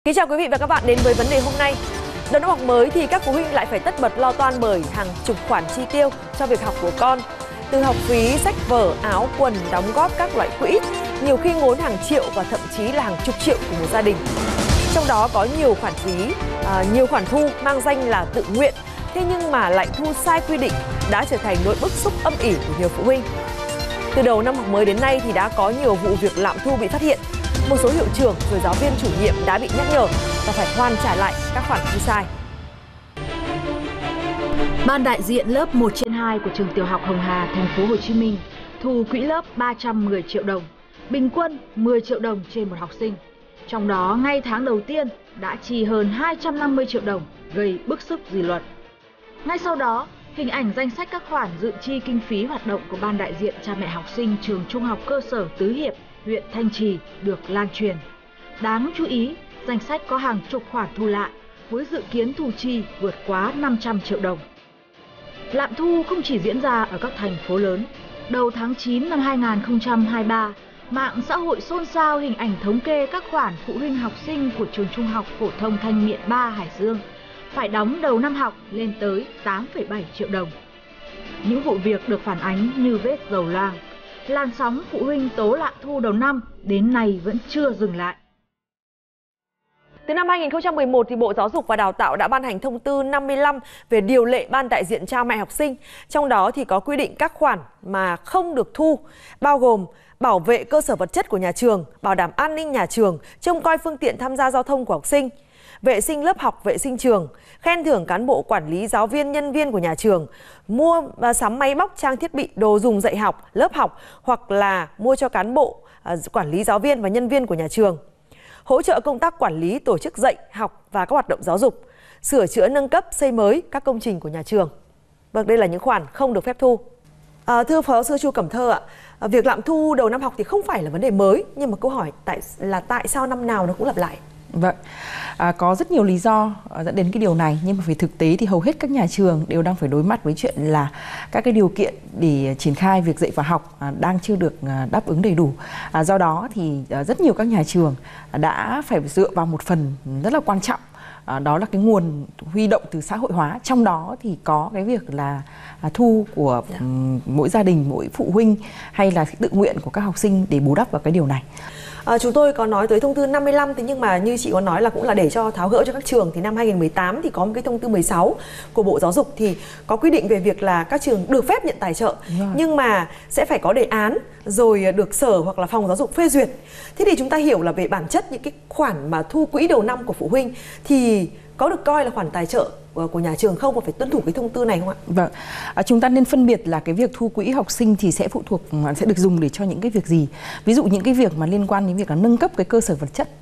Kính chào quý vị và các bạn đến với vấn đề hôm nay. Đầu năm học mới thì các phụ huynh lại phải tất bật lo toan bởi hàng chục khoản chi tiêu cho việc học của con. Từ học phí, sách vở, áo, quần, đóng góp các loại quỹ, nhiều khi ngốn hàng triệu và thậm chí là hàng chục triệu của một gia đình. Trong đó có nhiều khoản phí, nhiều khoản thu mang danh là tự nguyện, thế nhưng mà lại thu sai quy định đã trở thành nỗi bức xúc âm ỉ của nhiều phụ huynh. Từ đầu năm học mới đến nay thì đã có nhiều vụ việc lạm thu bị phát hiện. Một số hiệu trưởng rồi giáo viên chủ nhiệm đã bị nhắc nhở và phải hoàn trả lại các khoản thu sai. Ban đại diện lớp 1/2 của trường tiểu học Hồng Hà, thành phố Hồ Chí Minh thu quỹ lớp 310 triệu đồng, bình quân 10 triệu đồng trên một học sinh. Trong đó, ngay tháng đầu tiên đã chi hơn 250 triệu đồng, gây bức xúc dư luận. Ngay sau đó, hình ảnh danh sách các khoản dự chi kinh phí hoạt động của ban đại diện cha mẹ học sinh trường Trung học cơ sở Tứ Hiệp, huyện Thanh Trì được lan truyền. Đáng chú ý, danh sách có hàng chục khoản thu lại với dự kiến thu chi vượt quá 500 triệu đồng. Lạm thu không chỉ diễn ra ở các thành phố lớn. Đầu tháng 9 năm 2023, mạng xã hội xôn xao hình ảnh thống kê các khoản phụ huynh học sinh của trường Trung học phổ thông Thanh Miện 3 Hải Dương phải đóng đầu năm học lên tới 8,7 triệu đồng. Những vụ việc được phản ánh như vết dầu loang. Làn sóng phụ huynh tố lạm thu đầu năm đến nay vẫn chưa dừng lại. Từ năm 2011 thì Bộ Giáo dục và Đào tạo đã ban hành thông tư 55 về điều lệ ban đại diện cha mẹ học sinh. Trong đó thì có quy định các khoản mà không được thu, bao gồm bảo vệ cơ sở vật chất của nhà trường, bảo đảm an ninh nhà trường, trông coi phương tiện tham gia giao thông của học sinh, vệ sinh lớp học, vệ sinh trường, khen thưởng cán bộ quản lý, giáo viên, nhân viên của nhà trường, mua và sắm máy móc, trang thiết bị, đồ dùng dạy học, lớp học hoặc là mua cho cán bộ, quản lý, giáo viên và nhân viên của nhà trường, hỗ trợ công tác quản lý, tổ chức dạy, học và các hoạt động giáo dục, sửa chữa, nâng cấp, xây mới các công trình của nhà trường. Vâng, đây là những khoản không được phép thu. Thưa Phó giáo sư Chu Cẩm Thơ ạ, việc lạm thu đầu năm học thì không phải là vấn đề mới, nhưng mà câu hỏi tại sao năm nào nó cũng lặp lại? Vâng, có rất nhiều lý do dẫn đến cái điều này, nhưng mà về thực tế thì hầu hết các nhà trường đều đang phải đối mặt với chuyện là các cái điều kiện để triển khai việc dạy và học đang chưa được đáp ứng đầy đủ. Do đó thì rất nhiều các nhà trường đã phải dựa vào một phần rất là quan trọng, đó là cái nguồn huy động từ xã hội hóa. Trong đó thì có cái việc là thu của mỗi gia đình, mỗi phụ huynh hay là tự nguyện của các học sinh để bù đắp vào cái điều này. Chúng tôi có nói tới thông tư 55, thế nhưng mà như chị có nói là cũng là để cho tháo gỡ cho các trường, thì năm 2018 thì có một cái thông tư 16 của Bộ Giáo dục thì có quy định về việc là các trường được phép nhận tài trợ, nhưng mà sẽ phải có đề án rồi được sở hoặc là phòng giáo dục phê duyệt. Thế thì chúng ta hiểu là về bản chất những cái khoản mà thu quỹ đầu năm của phụ huynh thì có được coi là khoản tài trợ của nhà trường không, và phải tuân thủ cái thông tư này không ạ? Vâng, chúng ta nên phân biệt là cái việc thu quỹ học sinh thì sẽ phụ thuộc, sẽ được dùng để cho những cái việc gì. Ví dụ những cái việc mà liên quan đến việc là nâng cấp cái cơ sở vật chất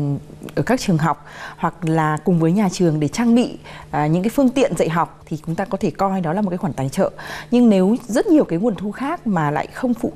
ở các trường học, hoặc là cùng với nhà trường để trang bị những cái phương tiện dạy học thì chúng ta có thể coi đó là một cái khoản tài trợ. Nhưng nếu rất nhiều cái nguồn thu khác mà lại không phụ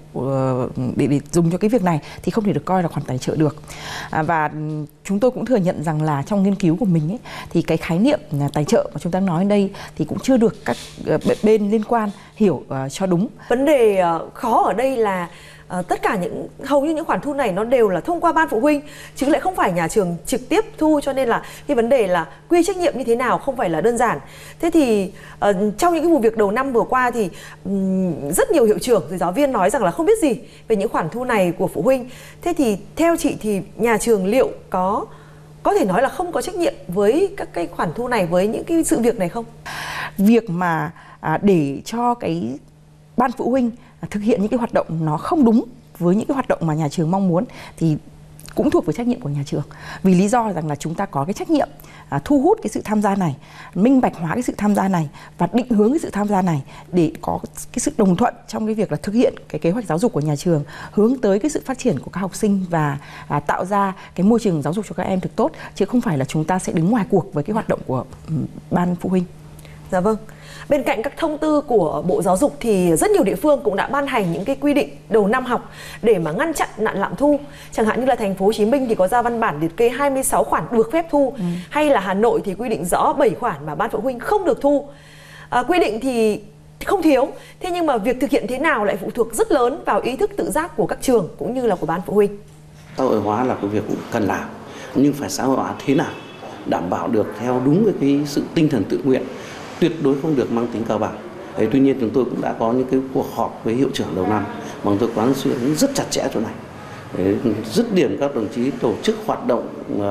để dùng cho cái việc này thì không thể được coi là khoản tài trợ được. Và chúng tôi cũng thừa nhận rằng là trong nghiên cứu của mình ấy, thì cái khái niệm tài trợ mà chúng ta nói ở đây thì cũng chưa được các bên liên quan hiểu cho đúng. Vấn đề khó ở đây là tất cả hầu như những khoản thu này nó đều là thông qua ban phụ huynh chứ lại không phải nhà trường trực tiếp thu, cho nên là cái vấn đề là quy trách nhiệm như thế nào không phải là đơn giản. Thế thì trong những cái vụ việc đầu năm vừa qua thì rất nhiều hiệu trưởng rồi giáo viên nói rằng là không biết gì về những khoản thu này của phụ huynh. Thế thì theo chị thì nhà trường liệu có thể nói là không có trách nhiệm với các cái khoản thu này, với những cái sự việc này không? Việc mà để cho cái ban phụ huynh thực hiện những cái hoạt động nó không đúng với những cái hoạt động mà nhà trường mong muốn thì cũng thuộc về trách nhiệm của nhà trường. Vì lý do rằng là chúng ta có cái trách nhiệm thu hút cái sự tham gia này, minh bạch hóa cái sự tham gia này và định hướng cái sự tham gia này để có cái sự đồng thuận trong cái việc là thực hiện cái kế hoạch giáo dục của nhà trường hướng tới cái sự phát triển của các học sinh và tạo ra cái môi trường giáo dục cho các em thực tốt, chứ không phải là chúng ta sẽ đứng ngoài cuộc với cái hoạt động của ban phụ huynh. Dạ vâng. Bên cạnh các thông tư của Bộ Giáo dục thì rất nhiều địa phương cũng đã ban hành những cái quy định đầu năm học để mà ngăn chặn nạn lạm thu. Chẳng hạn như là thành phố Hồ Chí Minh thì có ra văn bản liệt kê 26 khoản được phép thu, hay là Hà Nội thì quy định rõ 7 khoản mà ban phụ huynh không được thu. Quy định thì không thiếu, thế nhưng mà việc thực hiện thế nào lại phụ thuộc rất lớn vào ý thức tự giác của các trường cũng như là của ban phụ huynh. Xã hội hóa là cái việc cũng cần làm. nhưng phải xã hội hóa thế nào đảm bảo được theo đúng cái sự tinh thần tự nguyện, tuyệt đối không được mang tính cờ bạc. Tuy nhiên chúng tôi cũng đã có những cái cuộc họp với hiệu trưởng đầu năm mà tôi quán xuyên rất chặt chẽ chỗ này. Dứt điểm các đồng chí tổ chức hoạt động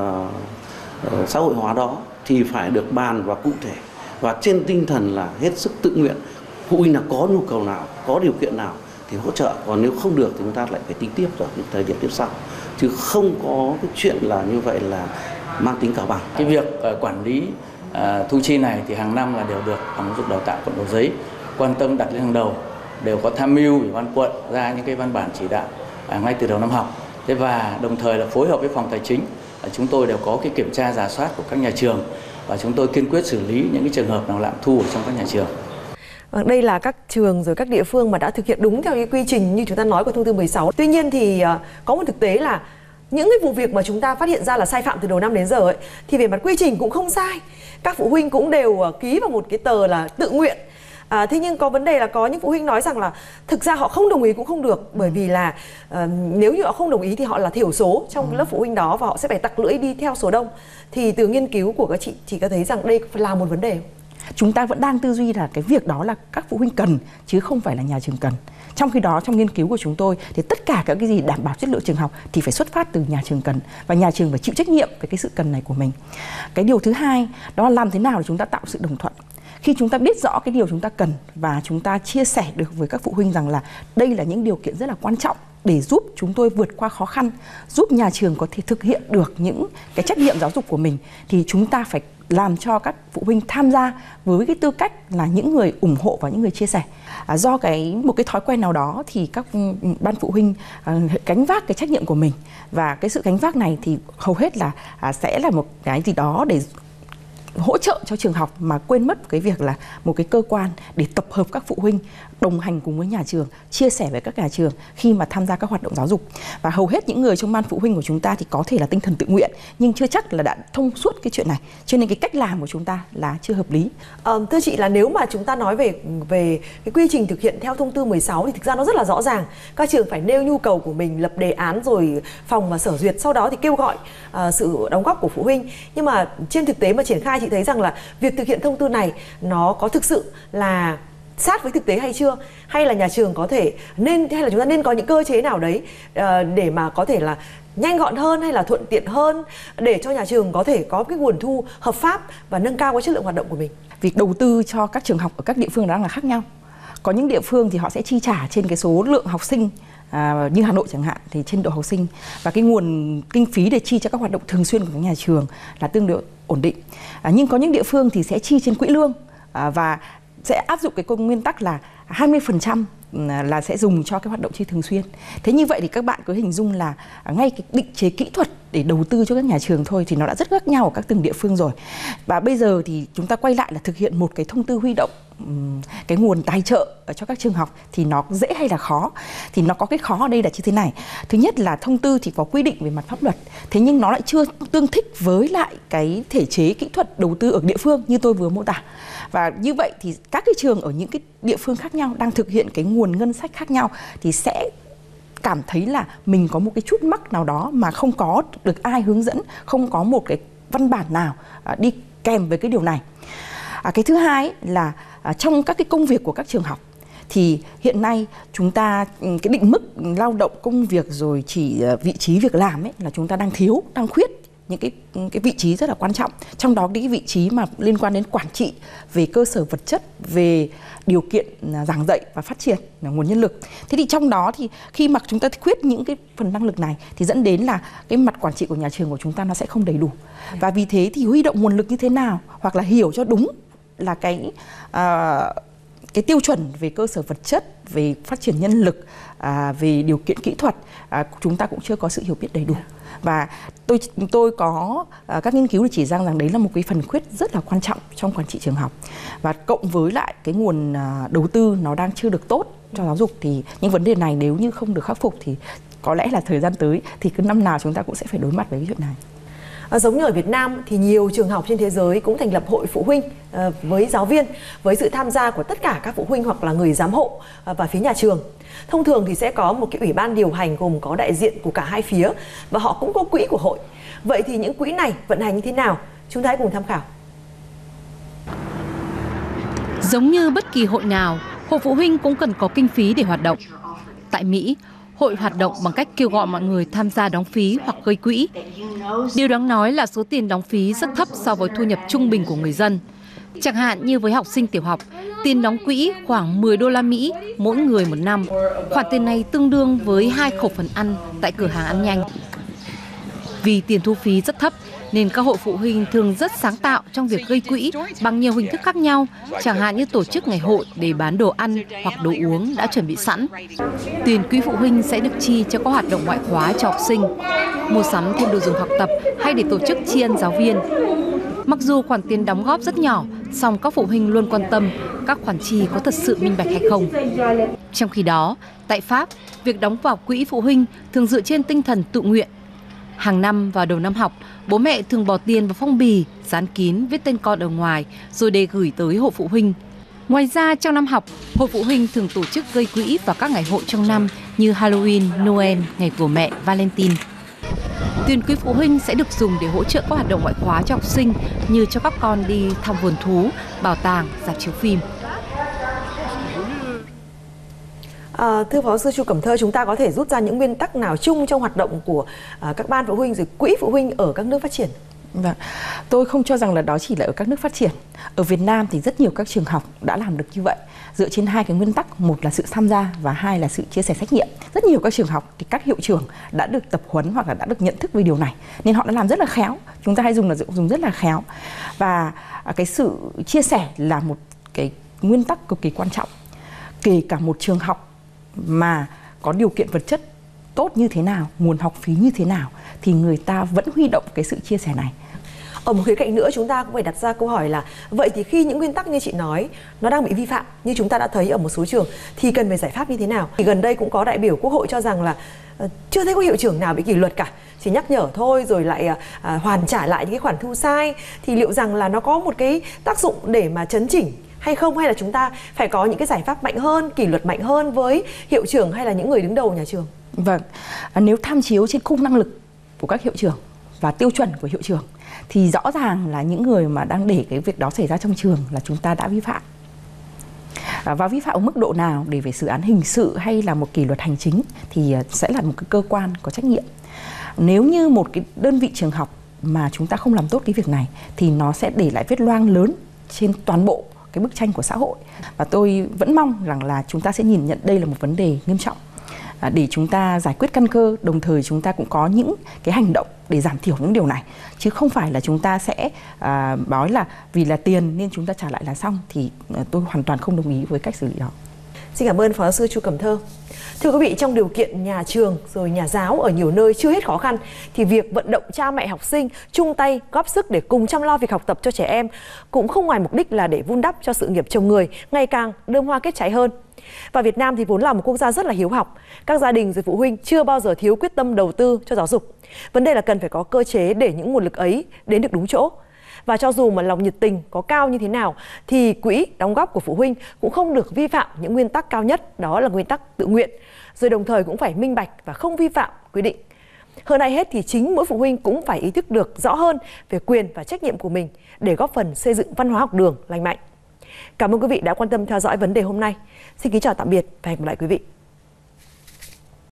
xã hội hóa đó thì phải được bàn và cụ thể và trên tinh thần là hết sức tự nguyện. Phụ huynh là có nhu cầu nào, có điều kiện nào thì hỗ trợ, còn nếu không được thì chúng ta lại phải tính tiếp ở những thời điểm tiếp sau, chứ không có cái chuyện là như vậy là mang tính cờ bạc. Cái việc quản lý thu chi này thì hàng năm là đều được Phòng Giáo dục Đào tạo quận Cầu Giấy quan tâm đặt lên hàng đầu, đều có tham mưu Ủy ban quận ra những cái văn bản chỉ đạo ngay từ đầu năm học. Thế và đồng thời là phối hợp với phòng tài chính, chúng tôi đều có cái kiểm tra rà soát của các nhà trường và chúng tôi kiên quyết xử lý những cái trường hợp nào lạm thu ở trong các nhà trường. Đây là các trường rồi các địa phương mà đã thực hiện đúng theo cái quy trình như chúng ta nói của thông tư 16. Tuy nhiên thì có một thực tế là những cái vụ việc mà chúng ta phát hiện ra là sai phạm từ đầu năm đến giờ ấy, thì về mặt quy trình cũng không sai. Các phụ huynh cũng đều ký vào một cái tờ là tự nguyện. Thế nhưng có vấn đề là có những phụ huynh nói rằng là thực ra họ không đồng ý cũng không được, bởi vì là nếu như họ không đồng ý thì họ là thiểu số trong cái lớp phụ huynh đó và họ sẽ phải tặc lưỡi đi theo số đông. Thì từ nghiên cứu của các chị có thấy rằng đây là một vấn đề không? Chúng ta vẫn đang tư duy là cái việc đó là các phụ huynh cần chứ không phải là nhà trường cần. Trong khi đó trong nghiên cứu của chúng tôi thì tất cả các cái gì đảm bảo chất lượng trường học thì phải xuất phát từ nhà trường cần và nhà trường phải chịu trách nhiệm về cái sự cần này của mình. Cái điều thứ hai đó là làm thế nào để chúng ta tạo sự đồng thuận. Khi chúng ta biết rõ cái điều chúng ta cần và chúng ta chia sẻ được với các phụ huynh rằng là đây là những điều kiện rất là quan trọng để giúp chúng tôi vượt qua khó khăn, giúp nhà trường có thể thực hiện được những cái trách nhiệm giáo dục của mình, thì chúng ta phải làm cho các phụ huynh tham gia với cái tư cách là những người ủng hộ và những người chia sẻ. Do một cái thói quen nào đó thì các ban phụ huynh gánh vác cái trách nhiệm của mình, và cái sự gánh vác này thì hầu hết là sẽ là một cái gì đó để hỗ trợ cho trường học mà quên mất cái việc là một cái cơ quan để tập hợp các phụ huynh đồng hành cùng với nhà trường, chia sẻ với các nhà trường khi mà tham gia các hoạt động giáo dục. Và hầu hết những người trong ban phụ huynh của chúng ta thì có thể là tinh thần tự nguyện nhưng chưa chắc là đã thông suốt cái chuyện này, cho nên cái cách làm của chúng ta là chưa hợp lý. Thưa chị, là nếu mà chúng ta nói về cái quy trình thực hiện theo thông tư 16 thì thực ra nó rất là rõ ràng. Các trường phải nêu nhu cầu của mình, lập đề án rồi phòng và sở duyệt, sau đó thì kêu gọi sự đóng góp của phụ huynh. Nhưng mà trên thực tế mà triển khai, chị thấy rằng là việc thực hiện thông tư này nó có thực sự là sát với thực tế hay chưa, hay là nhà trường có thể hay là chúng ta nên có những cơ chế nào đấy để mà có thể là nhanh gọn hơn hay là thuận tiện hơn để cho nhà trường có thể có cái nguồn thu hợp pháp và nâng cao cái chất lượng hoạt động của mình. Việc đầu tư cho các trường học ở các địa phương đang là khác nhau. Có những địa phương thì họ sẽ chi trả trên cái số lượng học sinh, như Hà Nội chẳng hạn thì trên độ học sinh, và cái nguồn kinh phí để chi cho các hoạt động thường xuyên của các nhà trường là tương đối ổn định. Nhưng có những địa phương thì sẽ chi trên quỹ lương và sẽ áp dụng cái nguyên tắc là 20% là sẽ dùng cho cái hoạt động chi thường xuyên. Thế như vậy thì các bạn cứ hình dung là ngay cái định chế kỹ thuật để đầu tư cho các nhà trường thôi thì nó đã rất khác nhau ở các từng địa phương rồi. Và bây giờ thì chúng ta quay lại là thực hiện một cái thông tư huy động cái nguồn tài trợ cho các trường học thì nó dễ hay là khó? Thì nó có cái khó ở đây là như thế này. Thứ nhất là thông tư thì có quy định về mặt pháp luật, thế nhưng nó lại chưa tương thích với lại cái thể chế kỹ thuật đầu tư ở địa phương như tôi vừa mô tả. Và như vậy thì các cái trường ở những cái địa phương khác nhau đang thực hiện cái nguồn ngân sách khác nhau thì sẽ cảm thấy là mình có một cái chút mắc nào đó mà không có được ai hướng dẫn, không có một cái văn bản nào đi kèm với cái điều này. Cái thứ hai là trong các cái công việc của các trường học thì hiện nay chúng ta cái định mức lao động công việc rồi chỉ vị trí việc làm ấy là chúng ta đang khuyết những cái vị trí rất là quan trọng, trong đó cái vị trí mà liên quan đến quản trị về cơ sở vật chất, về điều kiện giảng dạy và phát triển nguồn nhân lực. Thế thì trong đó thì khi mà chúng ta khuyết những cái phần năng lực này thì dẫn đến là cái mặt quản trị của nhà trường của chúng ta nó sẽ không đầy đủ. Và vì thế thì huy động nguồn lực như thế nào hoặc là hiểu cho đúng là cái tiêu chuẩn về cơ sở vật chất, về phát triển nhân lực, về điều kiện kỹ thuật, chúng ta cũng chưa có sự hiểu biết đầy đủ. Và tôi có các nghiên cứu để chỉ rằng đấy là một cái phần khuyết rất là quan trọng trong quản trị trường học. Và cộng với lại cái nguồn đầu tư nó đang chưa được tốt cho giáo dục thì những vấn đề này nếu như không được khắc phục thì có lẽ là thời gian tới thì cứ năm nào chúng ta cũng sẽ phải đối mặt với cái chuyện này. Giống như ở Việt Nam thì nhiều trường học trên thế giới cũng thành lập hội phụ huynh với giáo viên, với sự tham gia của tất cả các phụ huynh hoặc là người giám hộ và phía nhà trường. Thông thường thì sẽ có một cái ủy ban điều hành gồm có đại diện của cả hai phía và họ cũng có quỹ của hội. Vậy thì những quỹ này vận hành như thế nào? Chúng ta hãy cùng tham khảo. Giống như bất kỳ hội nào, hội phụ huynh cũng cần có kinh phí để hoạt động. Tại Mỹ, hội hoạt động bằng cách kêu gọi mọi người tham gia đóng phí hoặc gây quỹ. Điều đáng nói là số tiền đóng phí rất thấp so với thu nhập trung bình của người dân. Chẳng hạn như với học sinh tiểu học, tiền đóng quỹ khoảng 10 đô la Mỹ mỗi người một năm. Khoản tiền này tương đương với 2 khẩu phần ăn tại cửa hàng ăn nhanh. Vì tiền thu phí rất thấp, nên các hội phụ huynh thường rất sáng tạo trong việc gây quỹ bằng nhiều hình thức khác nhau, chẳng hạn như tổ chức ngày hội để bán đồ ăn hoặc đồ uống đã chuẩn bị sẵn. Tiền quỹ phụ huynh sẽ được chi cho các hoạt động ngoại khóa cho học sinh, mua sắm thêm đồ dùng học tập hay để tổ chức tri ân giáo viên. Mặc dù khoản tiền đóng góp rất nhỏ, song các phụ huynh luôn quan tâm các khoản chi có thật sự minh bạch hay không. Trong khi đó, tại Pháp, việc đóng vào quỹ phụ huynh thường dựa trên tinh thần tự nguyện. Hàng năm vào đầu năm học, bố mẹ thường bỏ tiền vào phong bì, dán kín, viết tên con ở ngoài rồi để gửi tới hội phụ huynh. Ngoài ra, trong năm học, hội phụ huynh thường tổ chức gây quỹ vào các ngày hội trong năm như Halloween, Noel, Ngày của mẹ, Valentine. Tiền quỹ phụ huynh sẽ được dùng để hỗ trợ các hoạt động ngoại khóa cho học sinh như cho các con đi thăm vườn thú, bảo tàng, rạp chiếu phim. Thưa Phó sư Chu Cẩm Thơ, chúng ta có thể rút ra những nguyên tắc nào chung trong hoạt động của các ban phụ huynh rồi quỹ phụ huynh ở các nước phát triển? Vâng, tôi không cho rằng là đó chỉ là ở các nước phát triển. Ở Việt Nam thì rất nhiều các trường học đã làm được như vậy, dựa trên hai cái nguyên tắc, một là sự tham gia và hai là sự chia sẻ trách nhiệm. Rất nhiều các trường học thì các hiệu trưởng đã được tập huấn hoặc là đã được nhận thức về điều này, nên họ đã làm rất là khéo. Chúng ta hay dùng rất là khéo. Và cái sự chia sẻ là một cái nguyên tắc cực kỳ quan trọng. Kể cả một trường học mà có điều kiện vật chất tốt như thế nào, nguồn học phí như thế nào, thì người ta vẫn huy động cái sự chia sẻ này. Ở một khía cạnh nữa, chúng ta cũng phải đặt ra câu hỏi là vậy thì khi những nguyên tắc như chị nói nó đang bị vi phạm, như chúng ta đã thấy ở một số trường, thì cần phải giải pháp như thế nào? Thì gần đây cũng có đại biểu Quốc hội cho rằng là chưa thấy có hiệu trưởng nào bị kỷ luật cả, chỉ nhắc nhở thôi rồi lại hoàn trả lại những cái khoản thu sai. Thì liệu rằng là nó có một cái tác dụng để mà chấn chỉnh hay không, hay là chúng ta phải có những cái giải pháp mạnh hơn, kỷ luật mạnh hơn với hiệu trưởng hay là những người đứng đầu nhà trường? Vâng, nếu tham chiếu trên khung năng lực của các hiệu trưởng và tiêu chuẩn của hiệu trưởng thì rõ ràng là những người mà đang để cái việc đó xảy ra trong trường là chúng ta đã vi phạm. Và vi phạm ở mức độ nào để về xử án hình sự hay là một kỷ luật hành chính thì sẽ là một cái cơ quan có trách nhiệm. Nếu như một cái đơn vị trường học mà chúng ta không làm tốt cái việc này thì nó sẽ để lại vết loang lớn trên toàn bộ cái bức tranh của xã hội. Và tôi vẫn mong rằng là chúng ta sẽ nhìn nhận đây là một vấn đề nghiêm trọng để chúng ta giải quyết căn cơ, đồng thời chúng ta cũng có những cái hành động để giảm thiểu những điều này, chứ không phải là chúng ta sẽ nói là vì là tiền nên chúng ta trả lại là xong, thì tôi hoàn toàn không đồng ý với cách xử lý đó. Xin cảm ơn Phó giáo sư Chu Cẩm Thơ. Thưa quý vị, trong điều kiện nhà trường rồi nhà giáo ở nhiều nơi chưa hết khó khăn thì việc vận động cha mẹ học sinh chung tay góp sức để cùng chăm lo việc học tập cho trẻ em cũng không ngoài mục đích là để vun đắp cho sự nghiệp chồng người ngày càng đơm hoa kết trái hơn. Và Việt Nam thì vốn là một quốc gia rất là hiếu học. Các gia đình rồi phụ huynh chưa bao giờ thiếu quyết tâm đầu tư cho giáo dục. Vấn đề là cần phải có cơ chế để những nguồn lực ấy đến được đúng chỗ. Và cho dù mà lòng nhiệt tình có cao như thế nào thì quỹ đóng góp của phụ huynh cũng không được vi phạm những nguyên tắc cao nhất, đó là nguyên tắc tự nguyện, rồi đồng thời cũng phải minh bạch và không vi phạm quy định. Hơn ai hết thì chính mỗi phụ huynh cũng phải ý thức được rõ hơn về quyền và trách nhiệm của mình để góp phần xây dựng văn hóa học đường lành mạnh. Cảm ơn quý vị đã quan tâm theo dõi vấn đề hôm nay. Xin kính chào tạm biệt và hẹn gặp lại quý vị.